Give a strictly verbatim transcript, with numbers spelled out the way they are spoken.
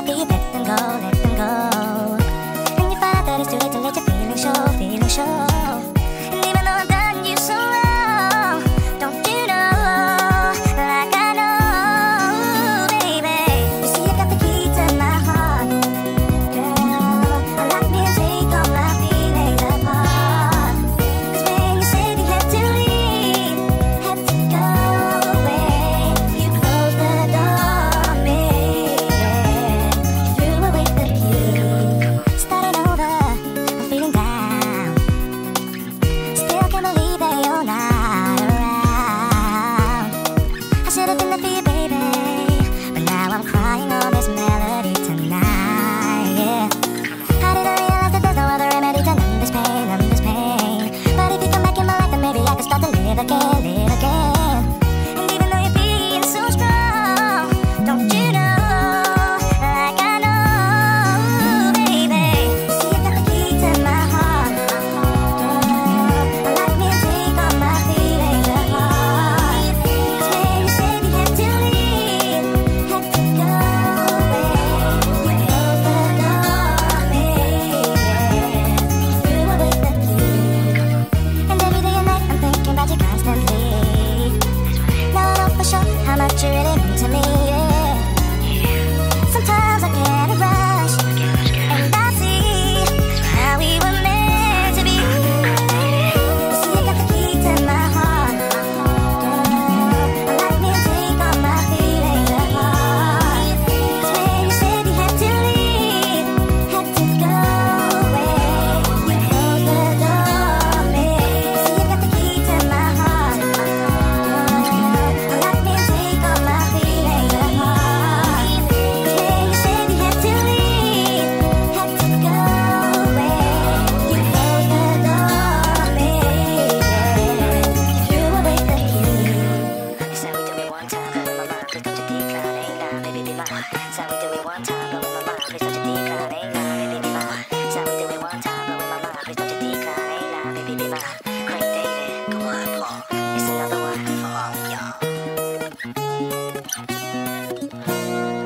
after you let them go, let them go. And you find out that it's too late to let your feelings show, feelings show. And even though I've done you so wrong, don't you know, like I know, baby. You see, I got the key to my heart, girl. Unlock me and take all my feelings apart. 'Cause when you said you had to leave, had to go away, you closed the door on me, yeah. Threw away the key, started over, I'm feeling down. Still can't believe that you're not around. I should've been there for you, baby, but now I'm crying on this melody tonight, yeah. How did I realize that there's no other remedy to numb this pain, numb this pain? But if you come back in my life, then maybe I can start to live again, live again. And even though you're being so strong, don't you know, like I know, baby. You see, I got the key to my heart, girl. Unlock me and take all my feelings apart. 'Cause when you said you had to leave, had to go away, you closed the door on me, yeah. Threw away the key. And every day and night I'm thinking about you constantly. Now I know for sure how much you really mean to me, yeah. Sometimes I get a rush, and I see how we were meant to be. You see, I got the key to my heart, girl. Unlock me and take all my feelings apart. 'Cause when you said you had to leave, had to go away, you closed the door on me. See, I got the key to my heart, girl. Unlock me and take all my feelings apart. 'Cause when you said you had to leave, had to go away, you closed the door on me, yeah. Threw away the key. You said we do it one time, but in my mind, please don't you decline, ain't lying, baby, be mine. Said we do it one time, but in my mind, please don't you decline, ain't lying, baby, be mine. Said we do it one time, but in my mind, please don't you decline, ain't lying, baby, be mine. Great David, come on, Paul. It's another one for all y'all.